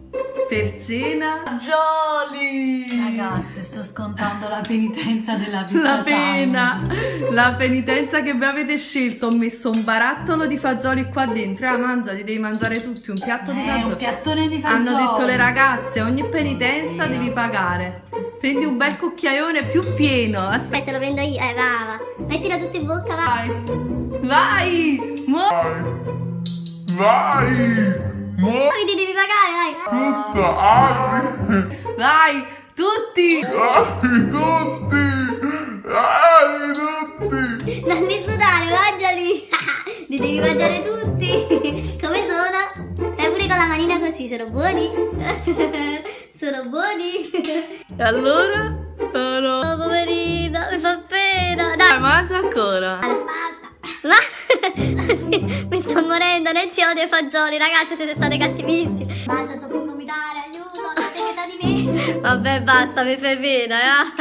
per cena fagioli. Ragazze, sto scontando la penitenza della pizza La pena, challenge. la penitenza che vi avete scelto. Ho messo un barattolo di fagioli qua dentro. Mangia, li devi mangiare tutti, un piatto di fagioli. Un piattone di fagioli. Hanno detto le ragazze, ogni penitenza devi pagare. Prendi un bel cucchiaione più pieno. Aspetta, lo prendo io, brava. Mettilo tutto in bocca, vai. Vai! Vai! Poi ti devi pagare, vai. Tutta, apri! Vai! Tutti! Apri tutti! Apri tutti! Non li sudare, mangiali. Li devi mangiare tutti. Come sono? Fai pure con la manina così, sono buoni? Sono buoni? E allora? Oh, poverina, mi fa pena. Dai, Mangia ancora. ma mi sto morendo, Nenzi odia i fagioli, ragazzi, siete state cattivissime. Basta, sto per vomitare, aiuto, state pietà di me. Vabbè, basta, mi fai pena,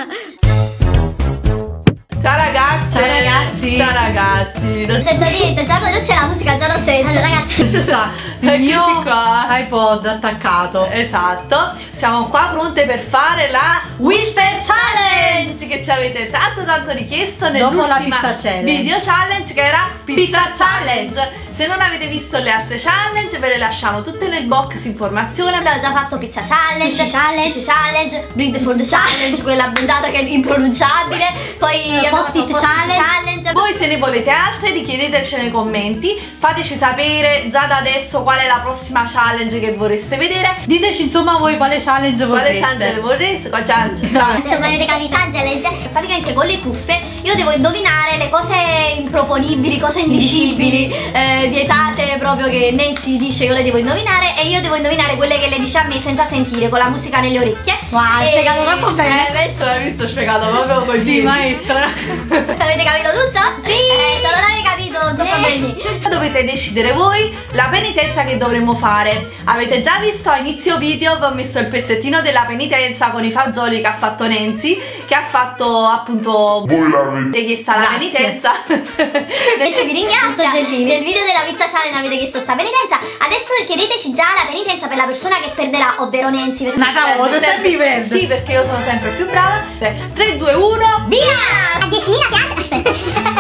Ciao ragazzi! Ciao ragazzi! Ciao ragazzi! Non sento niente, già quando c'è la musica già lo sento. Allora ragazzi, Ci sta il mio iPod attaccato. Esatto, siamo qua pronte per fare la Whisper Challenge che ci avete tanto richiesto Dopo la nell'ultima pizza challenge. video challenge che era Pizza Challenge. Se non avete visto le altre challenge ve le lasciamo tutte nel box informazione. abbiamo già fatto pizza challenge, sushi challenge, bring the food challenge, quella bendata che è impronunciabile, poi post-it challenge. Voi se ne volete altre richiedeteci nei commenti, fateci sapere già da adesso qual è la prossima challenge che vorreste vedere. Diteci insomma voi quale challenge Quale vorreste. challenge vorreste? Challenge, praticamente con le cuffie io devo indovinare le cose improponibili, cose indicibili, vietate proprio, che Nancy dice io le devo indovinare e io devo indovinare quelle che le dice a me senza sentire, con la musica nelle orecchie. Wow, hai spiegato troppo bene. Adesso l'hai visto spiegato proprio così. Sì, maestra. Avete capito tutto? Sì! Se non avete capito non sono problemi. Dovete decidere voi la penitenza che dovremmo fare. Avete già visto a inizio video, vi ho messo il pezzettino della penitenza con i fagioli che ha fatto Nancy, che ha fatto appunto Voi l'avete chiesta la penitenza. Adesso vi ringrazio. Nel video della pizza challenge avete chiesto sta penitenza. Adesso chiedeteci già la penitenza per la persona che perderà, ovvero Nancy. Perché sempre perde. Sì, perché io sono sempre più brava. 3, 2, 1, via! A 10.000 piace. Aspetta.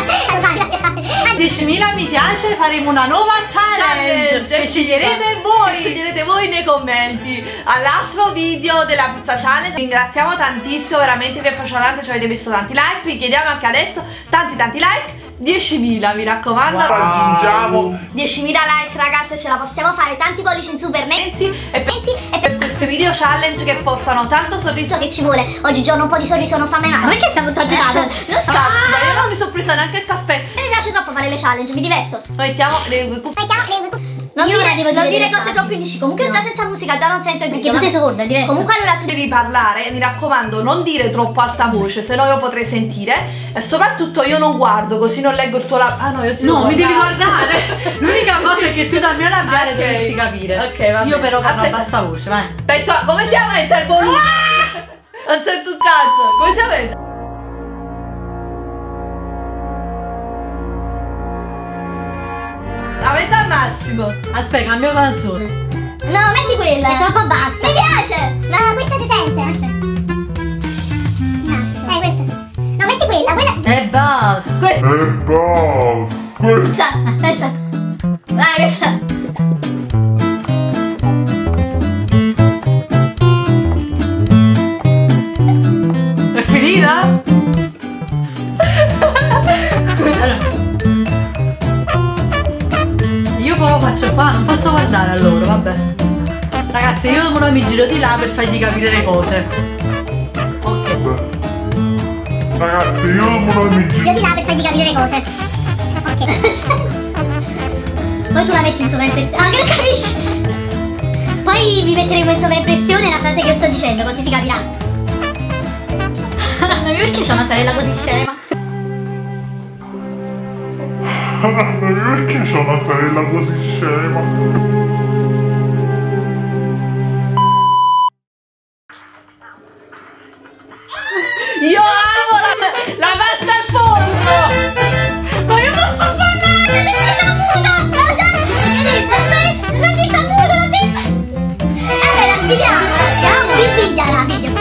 A 10.000 mi piace, faremo una nuova challenge che sceglierete voi. Sceglierete voi nei commenti all'altro video della pizza challenge. Ringraziamo tantissimo, veramente vi è piaciuto tanto, ci avete messo tanti like. Vi chiediamo anche adesso tanti like. 10.000 mi raccomando. Raggiungiamo 10.000 like, ragazze, ce la possiamo fare. Tanti pollici in su per Nancy e per queste video challenge che portano tanto sorriso, che ci vuole. Oggigiorno un po' di sorriso non fa mai male. Ma perché siamo tutto agitato? Non so. ma io non mi sono presa neanche il caffè. E mi piace troppo fare le challenge, mi diverto. Mettiamo le Non dire cose troppo indicibili. Comunque già senza musica già non sento il video. Perché tu sei sorda, è diverso. Comunque allora tu devi parlare, mi raccomando, non dire troppo alta voce, se no io potrei sentire. E soprattutto io non guardo, così non leggo il tuo Ah no, io ti No, mi devi guardare. L'unica cosa è che tu dal mio labiale dovresti capire. Ok, va bene. Io però parlo a bassa voce, vai. Aspetta, come si aumenta il volume? Non sento un cazzo. Come si aumenta? Aumenta al massimo. Aspetta, cambio canzone. no, metti quella. È troppo bassa. Mi piace. No, questa si sente. Aspetta. Questa. No, metti quella. E basta. Questa. Vai, questa. È finita? Allora. Io poi lo faccio qua, non posso guardare a loro, vabbè. Ragazzi, io ora mi giro di là per fargli capire le cose. Ok. Ragazzi, io non mi giro di là per fargli capire le cose. Ok. Poi tu la metti in sovraimpressione. Ah, che non capisci? Poi vi metteremo in sovraimpressione la frase che io sto dicendo, così si capirà. Perché c'è una sorella così scema? Perché c'ho una sorella così scema? Io amo la pasta al forno! Ma io posso parlare! L'ho detto muto! L'ho detto muto! Sfiliamo, ripigliala, video.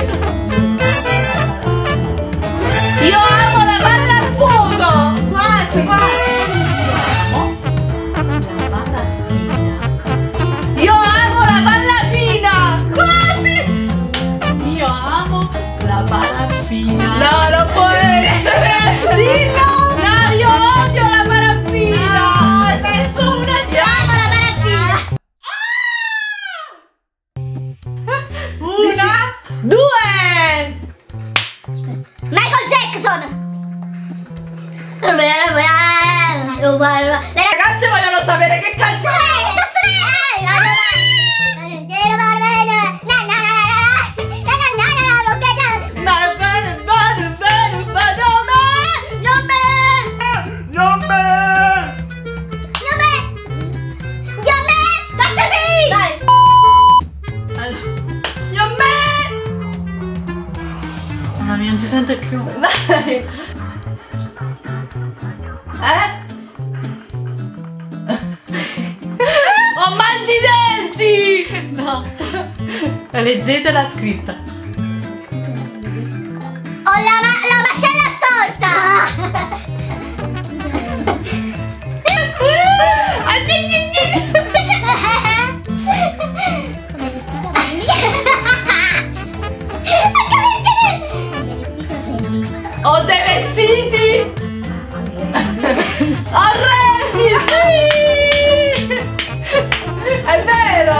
Io amo la palla al fuoco. Quasi, quasi. Io amo la palla fina. Quasi. Io amo la paraffina. No, non può essere. Dillo. No, io odio la paraffina. No, hai perso una Amo la paraffina. Una. Due. Michael Jackson. Ragazze vogliono sapere che canzone. Mamma mia, non ci sente più. Dai. Ho mal di denti. No. Leggete la scritta. Ho la mascella storta. Ho dei vestiti. Orrendi, sì. È vero.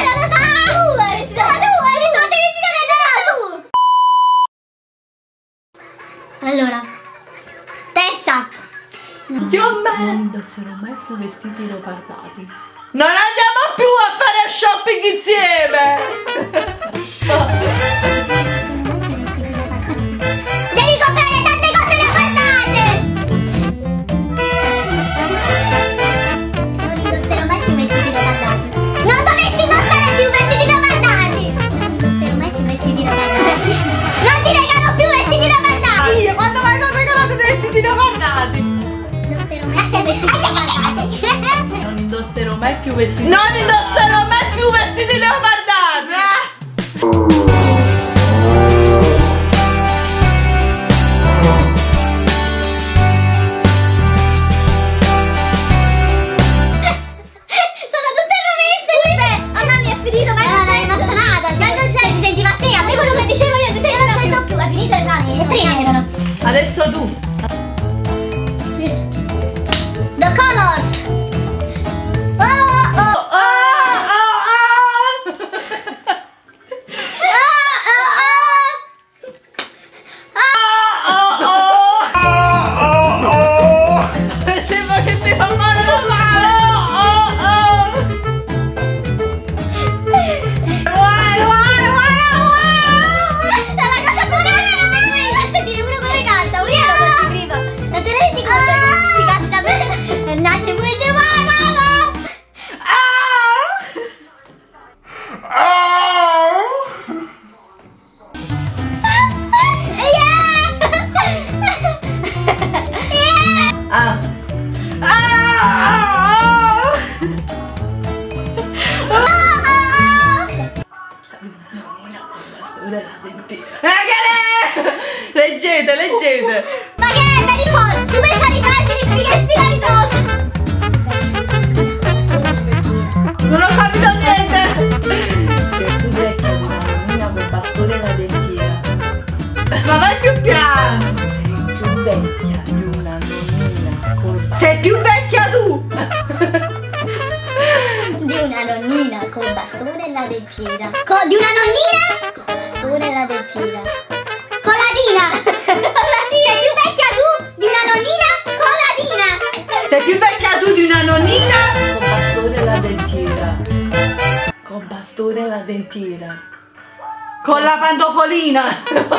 Allora, terza. Io Non indosserò mai più vestiti leopardati. non andiamo più a fare shopping insieme. Devi comprare tante cose leopardate. Non indosserò mai più vestiti leopardati. Non dovresti indossare più vestiti leopardati. Non indosserò mai più vestiti leopardati. Non ti regalo più vestiti leopardati. Io quando mai non regalato dei vestiti leopardati? Indosserò mai più vestiti leopardati. Non indosserò mai più vestiti. Non indosserò mai più vestiti leopardati. Sono tutte promesse. Mamma mia, è finito. Ma non è rimasta nada. Michael Jackson si sentiva te. A me quello che dicevo io ti sei non sento più. È finito le prime erano. Adesso tu. The Colors. Oh, oh, oh. Sembra che ti fa male la mano. La cosa buona è sentire pure come canta. Io ero così prima. La te ne rendi conto che si canta bene? Nasce pure di Leggete, leggete. Ma che è per il polso? Super caricati, respira riposo. Non ho capito niente. Sei più vecchia di una nonnina col bastone e la dentiera. Ma vai più piano. Sei più vecchia di una nonnina col Sei più vecchia tu. Di una nonnina col bastone e la dentiera. Di una nonnina col bastone e la dentiera. Coladina! Sei più vecchia tu di una nonnina coladina! Sei più vecchia tu di una nonnina. con bastone e la dentiera. Con bastone e la dentiera. Con la pantofolina.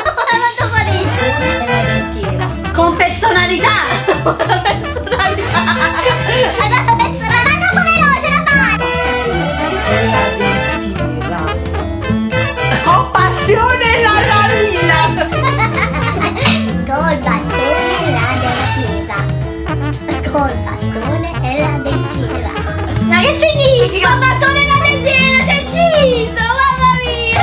Con personalità! Con personalità! Hai fatto personalità! Ma dopo veloce la fai! E la dentiera. Con passione la lavina. Col bastone e la dentiera! Col bastone e la dentiera! Ma che significa? Col bastone e la dentiera! C'è inciso! Mamma mia!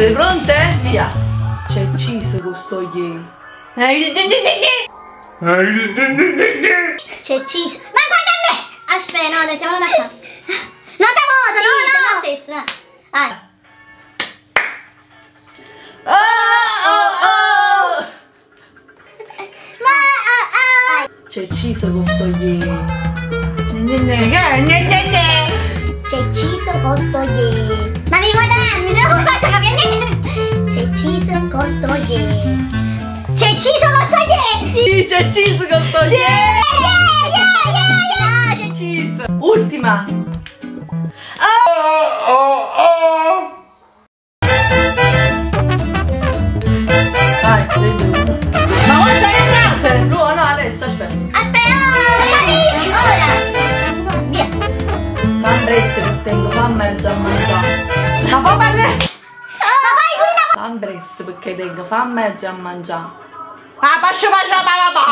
Siete pronte? Via. C'è ciso con sto game. C'è ciso. Ma guarda me! Aspetta, no, mettiamolo da qua. Non da modo, no, no! Stesso. C'è ciso con sto game. C'è ciso con sto ieri. Ma mi guardarmi, se non faccio capire niente. C'è ciso con sto ieri. C'è ciso con sto ieri. Sì, c'è ciso con sto game. C'è Ciso. Ultima. Vai, prendi uno. Ma mangia le frase! No, no, adesso aspetta. Aspetta, capisci, ora. Via. Fambresse che tengo fame e già mangiato. Ma poi parle! Ma vai pure Fambresse perché tengo fame e già mangiato. Ah, pascio papà.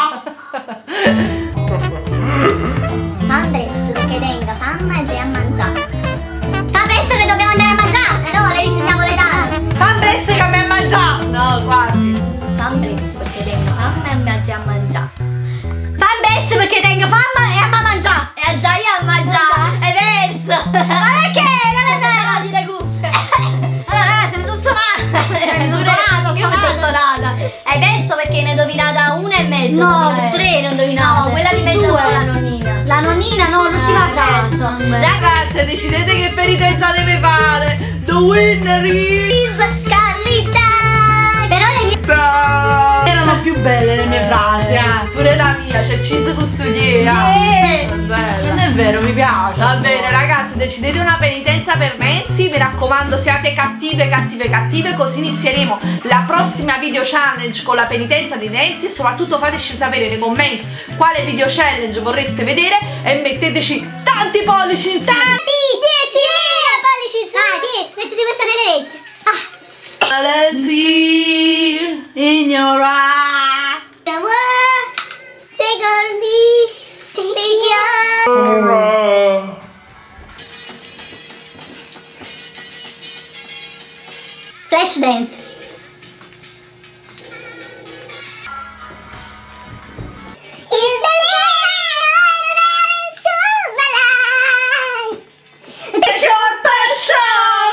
Fambresse perché tengo fame e già mangiato. Fa presto che dobbiamo andare a mangiare. E no, le riscendiamo le date. Fambresse che mi ha mangiato. No, quasi. Fambresse perché tengo fame e mi già mangiato. Fambresse perché tengo fame e a mangiare. E già io a mangiare. È verso. Ma perché? Non è vero di le cuffie. Allora ragazzi, mi sono stonata. Io mi sono stonata. È verso perché ne ho indovinata una e mezzo. No, tre non indovinate. No, quella di mezzo è la nonnina. La nonnina no, l'ultima frase. Ragazze, decidete che penitenza deve fare. The winner is Carlita. Però le mie... Erano più belle le mie frasi, pure la mia, c'è ciso con studiera. Non è vero, mi piace. Va bene ragazzi, decidete una penitenza per Nancy. Mi raccomando, siate cattive, così inizieremo la prossima video challenge con la penitenza di Nancy. E soprattutto fateci sapere nei commenti quale video challenge vorreste vedere e metteteci tanti pollici in su. Tanti, 10 pollici in su. Mettiti questa nelle orecchie. Talenti In your eye. The world, take on me, take your... Flash dance. Take your passion.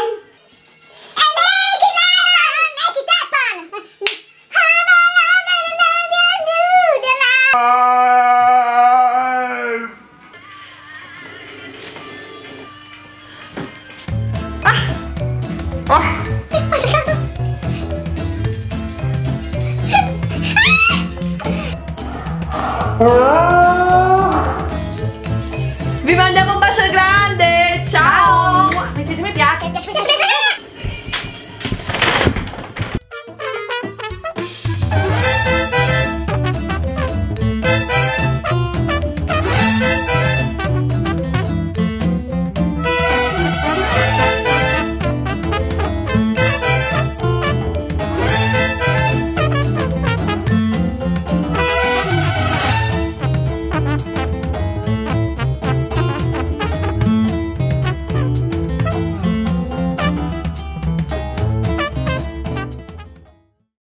Vi mandiamo